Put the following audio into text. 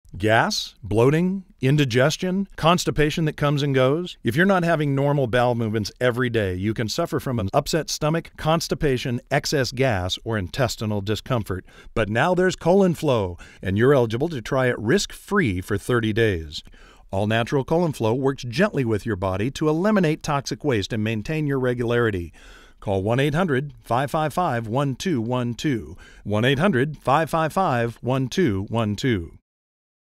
Gas, bloating, indigestion, constipation that comes and goes. If you're not having normal bowel movements every day, you can suffer from an upset stomach, constipation, excess gas, or intestinal discomfort. But now there's ColonFlow, and you're eligible to try it risk-free for 30 days. All-natural ColonFlow works gently with your body to eliminate toxic waste and maintain your regularity. Call 1-800-555-1212. 1-800-555-1212.